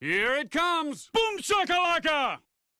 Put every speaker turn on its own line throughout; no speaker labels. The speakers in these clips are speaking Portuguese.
Here it comes! Boom shakalaka!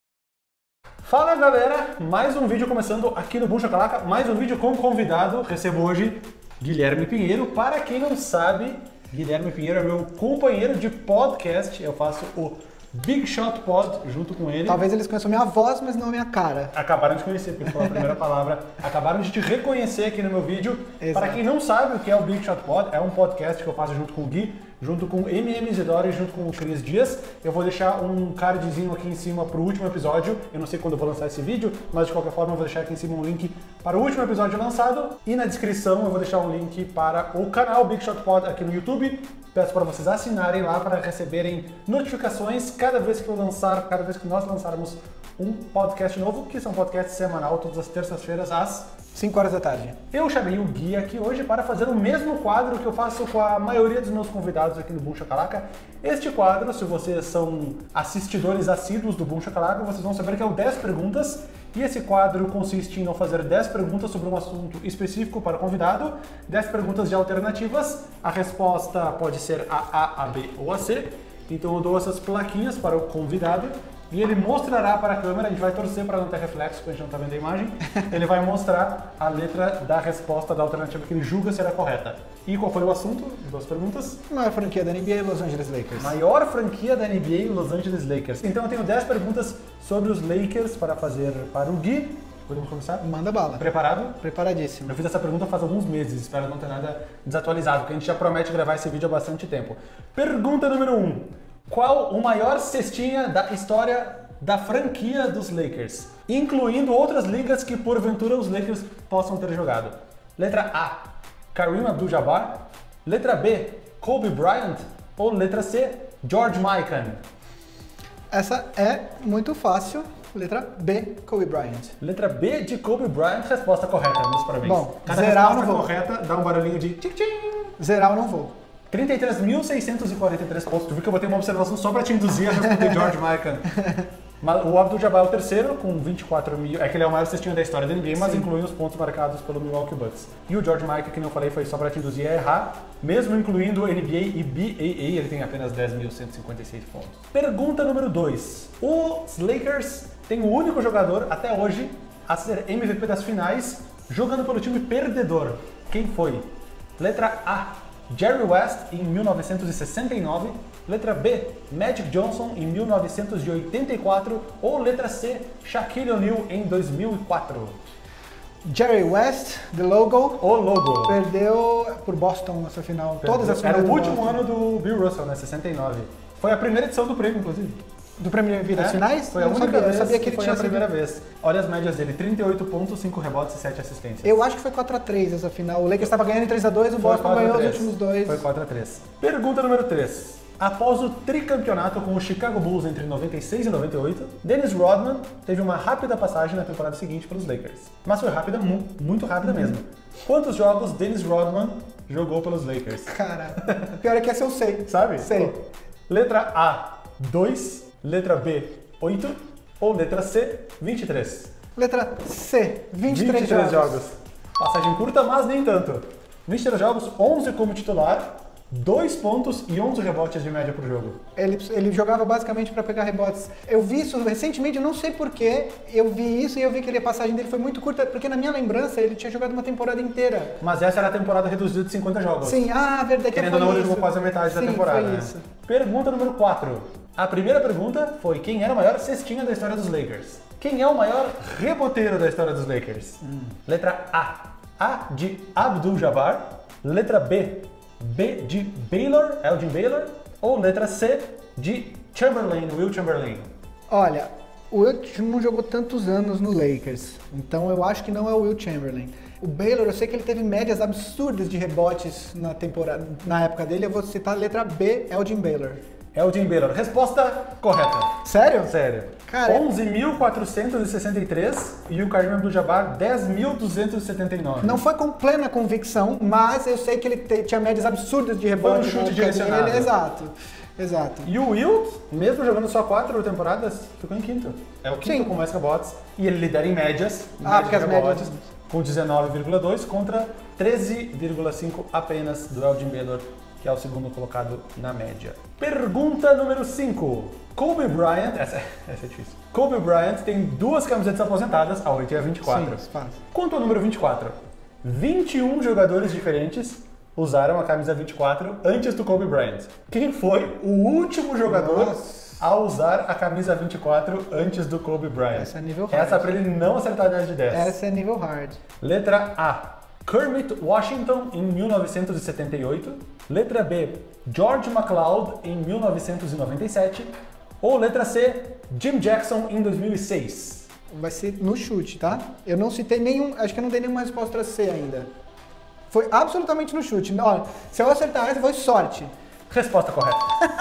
Fala galera, mais um vídeo começando aqui no Boom Shakalaka, mais um vídeo com convidado. Recebo hoje Guilherme Pinheiro. Para quem não sabe, Guilherme Pinheiro é meu companheiro de podcast. Eu faço o Big Shot Pod junto com ele.
Talvez eles conheçam minha voz, mas não a minha cara.
Acabaram de conhecer, porque foi a primeira palavra. Acabaram de te reconhecer aqui no meu vídeo.
Exato.
Para quem não sabe o que é o Big Shot Pod, é um podcast que eu faço junto com o Gui, junto com o MM Isidoro e junto com o Cris Dias. Eu vou deixar um cardzinho aqui em cima para o último episódio. Eu não sei quando eu vou lançar esse vídeo, mas de qualquer forma eu vou deixar aqui em cima um link para o último episódio lançado. E na descrição eu vou deixar um link para o canal Big Shot Pod aqui no YouTube. Peço para vocês assinarem lá para receberem notificações cada vez que eu lançar, cada vez que nós lançarmos um podcast novo, que são podcasts semanal, todas as terças-feiras às
5 horas da tarde.
Eu chamei o Gui aqui hoje para fazer o mesmo quadro que eu faço com a maioria dos meus convidados aqui no Boom Shakalaka. Este quadro, se vocês são assistidores assíduos do Boom Shakalaka, vocês vão saber que é o 10 perguntas. E esse quadro consiste em não fazer 10 perguntas sobre um assunto específico para o convidado, 10 perguntas de alternativas. A resposta pode ser a A, B ou a C. Então eu dou essas plaquinhas para o convidado e ele mostrará para a câmera. A gente vai torcer para não ter reflexo, porque a gente não está vendo a imagem. Ele vai mostrar a letra da resposta da alternativa que ele julga ser a correta. E qual foi o assunto? Duas perguntas.
Maior franquia da NBA, Los Angeles Lakers.
Maior franquia da NBA, Los Angeles Lakers. Então eu tenho 10 perguntas sobre os Lakers para fazer para o Gui. Podemos começar?
Manda bala.
Preparado?
Preparadíssimo.
Eu fiz essa pergunta faz alguns meses, espero não ter nada desatualizado, porque a gente já promete gravar esse vídeo há bastante tempo. Pergunta número 1. Qual o maior cestinha da história da franquia dos Lakers? Incluindo outras ligas que porventura os Lakers possam ter jogado. Letra A, Kareem Abdul-Jabbar. Letra B, Kobe Bryant. Ou letra C, George Mikan.
Essa é muito fácil. Letra B, Kobe Bryant.
Letra B de Kobe Bryant, resposta correta, meus parabéns.
Bom,
cada
zerar
resposta
eu não vou.
correta dá um barulhinho de tchim-tchim.
Zerar eu não vou.
33.643 pontos. Tu viu que eu botei uma observação só pra te induzir a responder George Mikan. O Abdul-Jabbar é o terceiro, com 24 mil. É que ele é o maior cestinho da história da NBA, mas inclui os pontos marcados pelo Milwaukee Bucks. E o George Mikan, que não falei, foi só pra te induzir a errar. Mesmo incluindo NBA e BAA, ele tem apenas 10.156 pontos. Pergunta número 2. Os Lakers têm o único jogador, até hoje, a ser MVP das finais, jogando pelo time perdedor. Quem foi? Letra A, Jerry West, em 1969. Letra B, Magic Johnson, em 1984. Ou letra C, Shaquille O'Neal, em 2004.
Jerry West, The Logo.
O logo.
Perdeu por Boston nessa final. Todas as finais
Era o
do
último
Boston.
ano do Bill Russell, né? 69. Foi a primeira edição do prêmio, inclusive.
Do prêmio de vida das finais?
Foi a
Eu não
única
sabia.
vez
Eu sabia que ele
foi
tinha
a primeira
sido...
vez. Olha as médias dele, 38 pontos, 5 rebotes e 7 assistências.
Eu acho que foi 4x3 essa final. O Lakers estava ganhando em 3x2, o Boston ganhou os últimos dois.
Foi 4x3. Pergunta número 3. Após o tricampeonato com o Chicago Bulls entre 96 e 98, Dennis Rodman teve uma rápida passagem na temporada seguinte pelos Lakers. Mas foi rápida, muito rápida mesmo. Quantos jogos Dennis Rodman jogou pelos Lakers?
Cara, o pior é que essa eu sei.
Sabe?
Sei.
Letra A, 2. Letra B, 8. Ou letra C, 23.
Letra C, 23
jogos. Passagem curta, mas nem tanto. 23 jogos, 11 como titular, 2 pontos e 11 rebotes de média por jogo.
Ele jogava basicamente para pegar rebotes. Eu vi isso recentemente, eu não sei porquê, eu vi isso e eu vi que a passagem dele foi muito curta, porque na minha lembrança ele tinha jogado uma temporada inteira.
Mas essa era a temporada reduzida de 50 jogos.
Sim, verdade.
Querendo ou não, ele jogou quase a metade da temporada.
Foi
né?
isso.
Pergunta número 4. A primeira pergunta foi: quem era o maior cestinha da história dos Lakers? Quem é o maior reboteiro da história dos Lakers? Letra A. A de Abdul-Jabbar. Letra B. B de Baylor, Elgin Baylor. Ou letra C de Chamberlain, Will Chamberlain.
Olha, o Will não jogou tantos anos no Lakers, então eu acho que não é o Will Chamberlain. O Baylor, eu sei que ele teve médias absurdas de rebotes na temporada, na época dele. Eu vou citar a letra B, Elgin Baylor.
Elgin Baylor. Resposta correta.
Sério?
Sério.
Cara,
11.463 e o Kareem Abdul-Jabbar 10.279.
não foi com plena convicção, mas eu sei que ele tinha médias absurdas de rebote.
Foi um chute
na época
direcionado.
dele. Exato.
E o Will, mesmo jogando só 4 temporadas, ficou em quinto. É o quinto
Sim.
com mais rebotes. E ele lidera em médias.
Porque
de
as
rebotes,
médias...
com 19,2 contra 13,5 apenas do Elgin Baylor, que é o segundo colocado na média. Pergunta número 5. Kobe Bryant, essa é difícil. Kobe Bryant tem 2 camisetas aposentadas, a 8 e a 24.
Sim, fácil.
Quanto ao número 24? 21 jogadores diferentes usaram a camisa 24 antes do Kobe Bryant. Quem foi o último jogador a usar a camisa 24 antes do Kobe Bryant?
Essa é nível hard.
Essa é pra ele não acertar 10 de 10.
Essa é nível hard.
Letra A. Kermit Washington em 1978. Letra B. George McLeod em 1997. Ou letra C. Jim Jackson em 2006.
Vai ser no chute, tá? Eu não citei nenhum, acho que eu não dei nenhuma resposta C ainda. Foi absolutamente no chute. Olha, se eu acertar essa, foi sorte.
Resposta correta.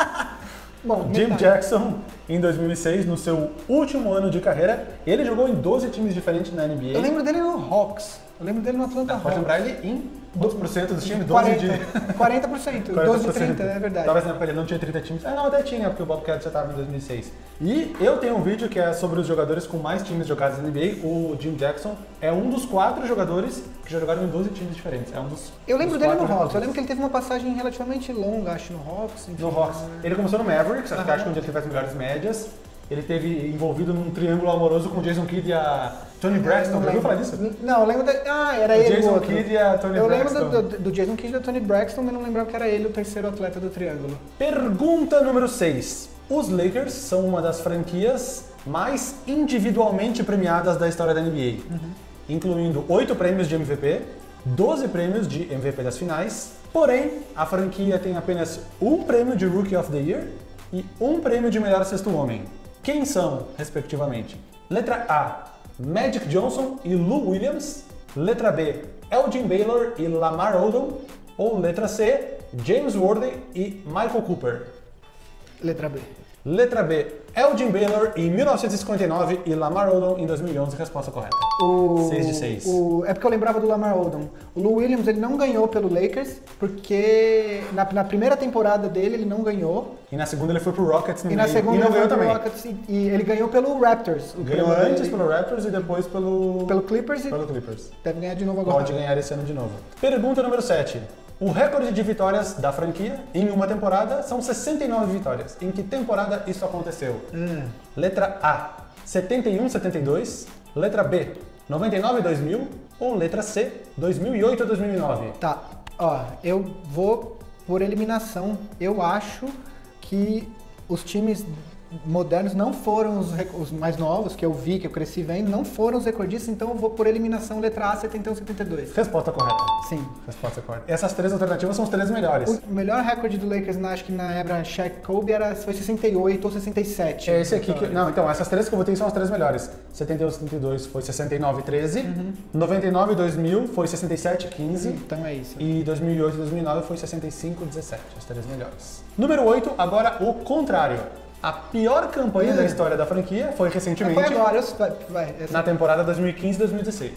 Bom,
Jim
metade.
Jackson, em 2006, no seu último ano de carreira, ele jogou em 12 times diferentes na NBA.
Eu lembro dele no Hawks. Eu lembro dele no Atlanta
Pode
Hawks.
lembrar ele em 12% dos times, 12 de...
40%, 12 de 30, é verdade.
Talvez na época ele não tinha 30 times. Ah, não, até tinha, porque o Bobcat já estava em 2006. E eu tenho um vídeo que é sobre os jogadores com mais times jogados na NBA. O Jim Jackson é um dos 4 jogadores que já jogaram em 12 times diferentes. É um dos
Eu lembro
dos
dele no
4
Hawks. Eu
jogadores.
lembro que ele teve uma passagem relativamente longa, acho, no Hawks. Enfim.
No Hawks. Ele começou no Mavericks, acho que é onde ele teve as melhores médias. Ele teve envolvido num triângulo amoroso com o Jason Kidd e a Tony Braxton. Já ouviu falar disso?
Não, eu lembro era
O
ele.
Jason
o outro.
Kidd e a Tony
Eu
Braxton.
lembro do Jason Kidd e da Tony Braxton, mas não lembrava que era ele o terceiro atleta do triângulo.
Pergunta número 6. Os Lakers são uma das franquias mais individualmente premiadas da história da NBA, incluindo 8 prêmios de MVP, 12 prêmios de MVP das finais, porém, a franquia tem apenas um prêmio de Rookie of the Year e um prêmio de melhor sexto homem. Quem são, respectivamente? Letra A, Magic Johnson e Lou Williams. Letra B, Elgin Baylor e Lamar Odom. Ou letra C, James Worthy e Michael Cooper.
Letra B.
Letra B, Elgin Baylor em 1959 e Lamar Odom em 2011. Resposta correta. 6 de 6.
É porque eu lembrava do Lamar Odom. O Lou Williams ele não ganhou pelo Lakers, porque na primeira temporada dele ele não ganhou.
E na segunda ele foi pro Rockets no
E na
meio.
segunda
E não
ele
ganhou
foi pro
também.
Rockets e ele ganhou pelo Raptors.
Ganhou antes pelo Raptors e depois pelo
Clippers e
pelo Clippers.
deve ganhar de novo agora.
Pode ganhar esse ano de novo. Pergunta número 7. O recorde de vitórias da franquia em uma temporada são 69 vitórias. Em que temporada isso aconteceu? Letra A, 71-72. Letra B, 99-2000. Ou letra C, 2008-2009.
Tá, ó, eu vou por eliminação. Eu acho que os times modernos não foram os mais novos, que eu vi, que eu cresci vendo, não foram os recordistas, então eu vou por eliminação letra A, 71-72.
Resposta correta.
Sim.
Resposta correta. Essas 3 alternativas são as 3 melhores.
O melhor recorde do Lakers, acho que na era Shaq Kobe, foi 68 ou 67.
É esse aqui que... Não, então, essas 3 que eu botei são as 3 melhores. 71-72 foi 69-13. 99-2000 foi 67-15.
Então é isso.
E 2008-2009 foi 65-17. As 3 melhores. Número 8, agora o contrário. A pior campanha da história da franquia foi recentemente,
Foi agora, vai.
na temporada 2015-2016.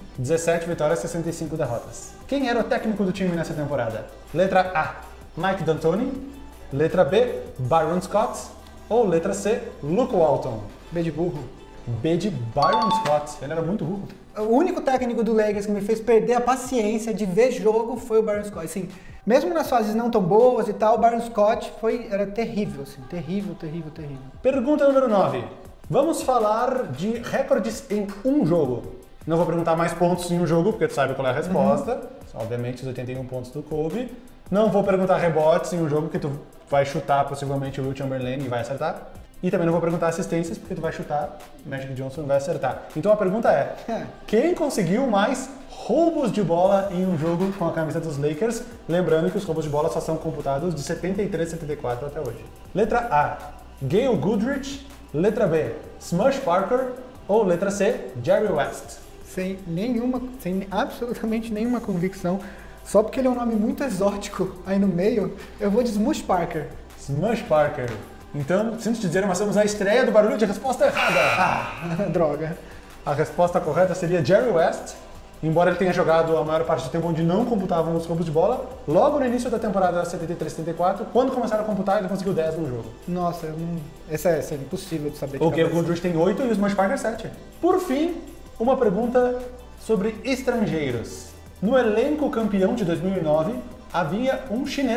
17 vitórias, 65 derrotas. Quem era o técnico do time nessa temporada? Letra A, Mike D'Antoni. Letra B, Byron Scott. Ou letra C, Luke Walton.
B de burro.
B de Byron Scott. Ele era muito burro.
O único técnico do Lakers que me fez perder a paciência de ver jogo foi o Byron Scott. Assim, mesmo nas fases não tão boas e tal, o Byron Scott era terrível, assim, terrível.
Pergunta número 9. Vamos falar de recordes em um jogo. Não vou perguntar mais pontos em um jogo, porque tu sabe qual é a resposta. Obviamente, os 81 pontos do Kobe. Não vou perguntar rebotes em um jogo, porque tu vai chutar possivelmente o Will Chamberlain e vai acertar. E também não vou perguntar assistências, porque tu vai chutar Magic Johnson e vai acertar. Então a pergunta é, quem conseguiu mais roubos de bola em um jogo com a camisa dos Lakers? Lembrando que os roubos de bola só são computados de 73 e 74 até hoje. Letra A, Gail Goodrich. Letra B, Smush Parker. Ou letra C, Jerry West.
Sem absolutamente nenhuma convicção, só porque ele é um nome muito exótico aí no meio, eu vou de Smush Parker.
Smush Parker. Então, sinto te dizer, nós temos a estreia do barulho de resposta errada.
Droga.
A resposta correta seria Jerry West, embora ele tenha jogado a maior parte do tempo onde não computavam os roubos de bola. Logo no início da temporada 73-74, quando começaram a computar, ele conseguiu 10 no jogo.
Nossa, essa é impossível de saber de
O Gail
cabeça.
Goodrich tem 8 e o Smush Parker 7. Por fim, uma pergunta sobre estrangeiros. No elenco campeão de 2009, havia um chinês.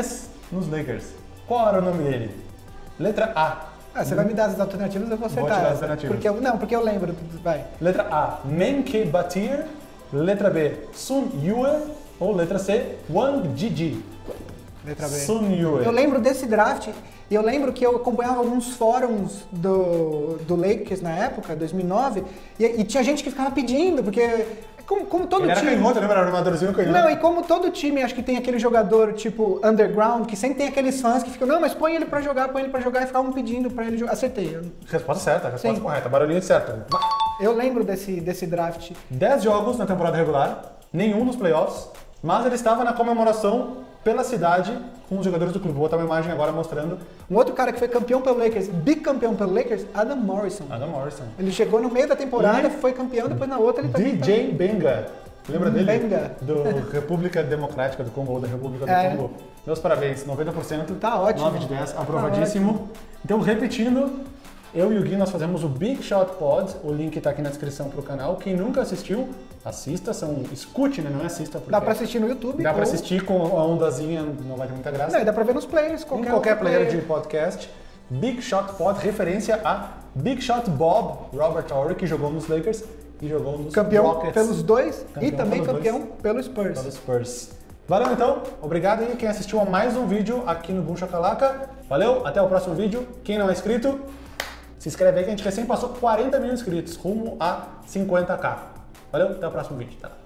nos Lakers. Qual era o nome dele? Letra A.
Você vai me dar as alternativas, eu vou acertar.
Vou te dar as alternativas.
Porque eu lembro. Vai.
Letra A, Menke Batir. Letra B, Sun Yue. Ou letra C, Wang Jiji.
Letra B.
Sun Yue.
Eu lembro desse draft, e eu lembro que eu acompanhava alguns fóruns do Lakers na época, 2009, e tinha gente que ficava pedindo, porque como todo
Ele
time...
era canhoto, lembra? Era armadorzinho canhoto.
Não, e como todo time, acho que tem aquele jogador tipo underground, que sempre tem aqueles fãs que ficam, não, mas põe ele pra jogar, e ficavam pedindo pra ele jogar. Acertei.
Resposta certa, resposta
Sim.
correta. Barulhinho certo.
Eu lembro desse draft.
10 jogos na temporada regular, nenhum nos playoffs, mas ele estava na comemoração pela cidade com os jogadores do clube. Vou botar uma imagem agora mostrando.
Um outro cara que foi campeão pelo Lakers, bicampeão pelo Lakers, Adam Morrison.
Adam Morrison.
Ele chegou no meio da temporada, foi campeão, depois na outra ele também...
DJ Benga. Lembra dele?
Benga.
Do República Democrática do Congo, ou da República do Congo. Meus parabéns, 90%.
Tá ótimo.
9 de 10, aprovadíssimo. Então, repetindo, eu e o Gui, nós fazemos o Big Shot Pod. O link tá aqui na descrição pro canal. Quem nunca assistiu, assista. Escute, né? Não é assista. Porque
Dá pra assistir no YouTube.
dá pra assistir com a ondazinha, não vai ter muita graça.
Não, e dá pra ver nos players.
Em qualquer
outro
player de podcast. Big Shot Pod, referência a Big Shot Bob Robert Horry, que jogou nos Lakers e jogou nos
Campeão
Rockets.
pelos dois
Campeão
e também
pelos
campeão
dois.
pelo Spurs.
Pelos Spurs. Valeu então, obrigado aí quem assistiu a mais um vídeo aqui no Boom Shakalaka. Valeu, até o próximo vídeo. Quem não é inscrito, se inscreve aí que a gente recém passou 40 mil inscritos, rumo a 50k. Valeu, até o próximo vídeo. Tá?